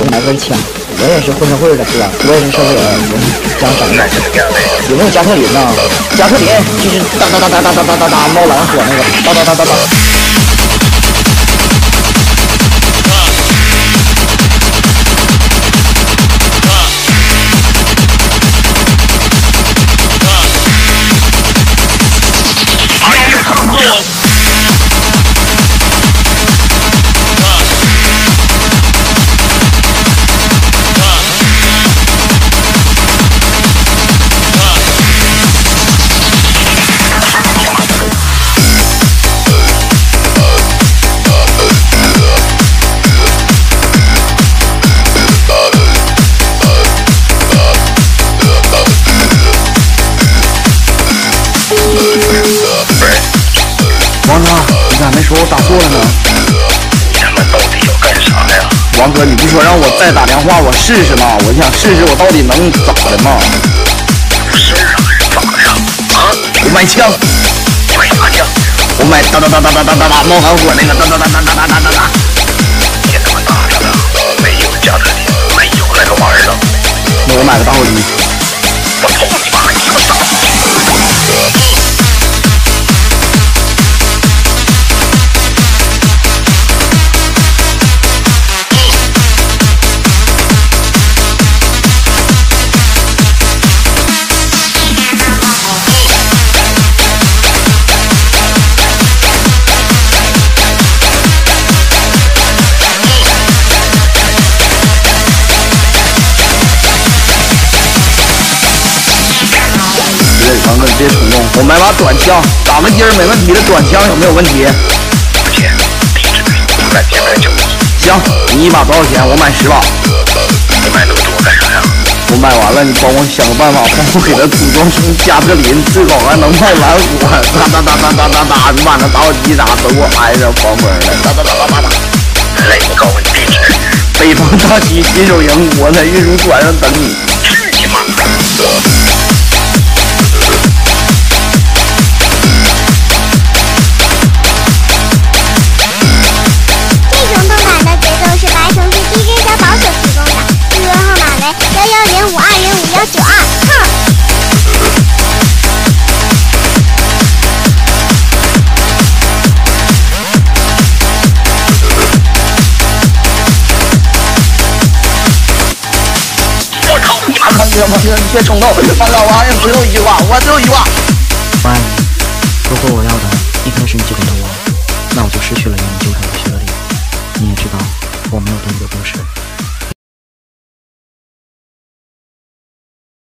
买根枪，我也是混社会的，是吧？我也是社会人，讲啥呢？有没有加特林呢？加特林就是哒哒哒哒哒哒哒哒哒猫蓝火那个哒哒哒哒哒。 王哥，你咋没说我打错了呢？ 你他妈到底要干啥呀？ 王哥，你不说让我再打电话我试试吗？我想试试我到底能咋的嘛？ 有事儿啊还是咋的呀？啊？ 我买枪， 买啥枪？ 我买哒哒哒哒哒哒哒哒冒蓝火那个哒哒哒哒哒哒哒哒哒。 别他妈打他了，没有加特林，没有那个玩意儿了。 那我买个打火机。 我操你妈！你他妈傻！ 王哥，你别冲动，我买把短枪，打个筋儿没问题的，短枪有没有问题？ 不钱，地址我在店买酒。 行，你一把多少钱？我买10把。 你买那么多干啥呀？ 我买完了，你帮我想个办法，帮我给他组装成加特林，最好还能冒蓝火，哒哒哒哒哒哒哒，你把那打火机啥都给我安上黄昏的，哒哒哒哒哒哒。 来，我告诉你地址。 北方大旗新手营，我在运输船上等你。 去你妈！ 这种动感的节奏是白城市 DJ 小宝所提供的，预约号码为1105205192。哼。 我操你妈！ 别冲动，王老王，最后一句话，我最后一句话。 我爱你，如果我要的一开始你就给了我，那我就失去了让你纠缠的权利。你也知道我没有对你有多深。